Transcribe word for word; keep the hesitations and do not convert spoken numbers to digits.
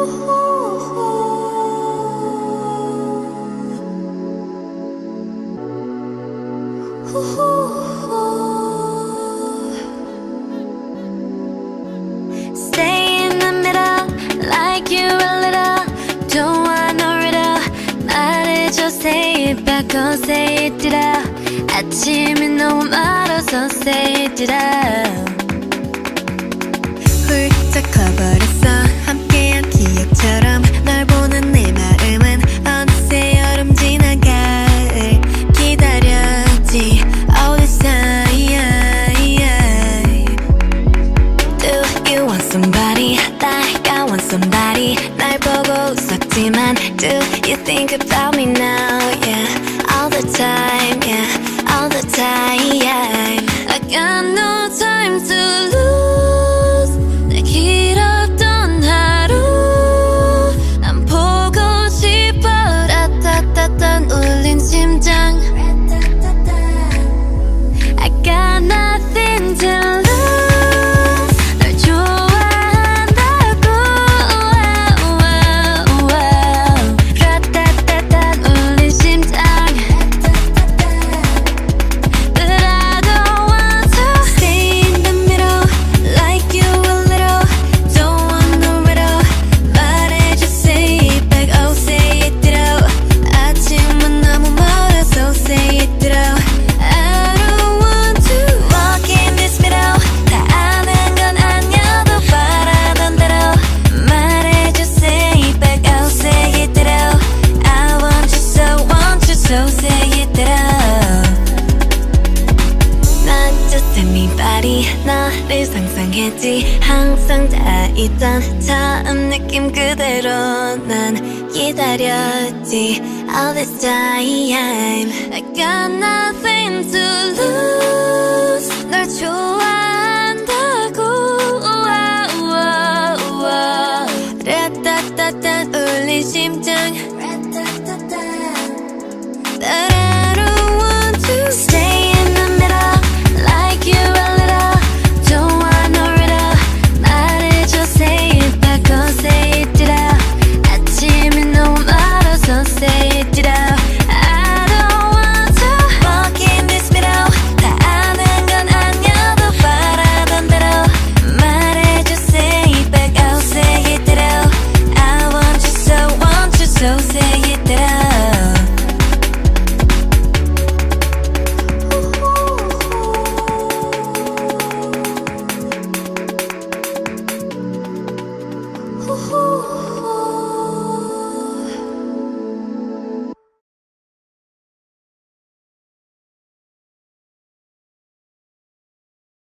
Stay in the middle, like you're a little. Don't want no riddle. 말해줘, say it back, oh say it ditto. 아침이 너무 멀어서 say it ditto. 훌쩍 커버렸어 함께한 기억처럼. 널 보는 내 마음은 어느새 여름 지나갈 기다렸지 all this time. Do you want somebody like I want somebody. 날 보고 웃었지만 do you think about me now? Yeah, all the time, yeah, all the time. I got no time to lose. 내 길었던 하루 난 보고 싶어. 라타타탄 울린 심장. I got nothing to lose. 널 좋아한다고. 라타타탄 울린 심장. But I don't want to Stay in the middle, like you a little. Don't want no riddle. 말해줘, say it back, oh say it ditto. 아침은 너무 멀어서 say it ditto. I don't want to walk in this middle. 다 아는 건 아니어도 바라던 대로. 말해줘, say it back, oh say it ditto. I want you so, want you so, say it ditto. Not just anybody. 너를 상상했지. 항상 다 있던 처음 느낌 그대로 난 기다렸지 all this time. I got nothing to lose. 널 좋아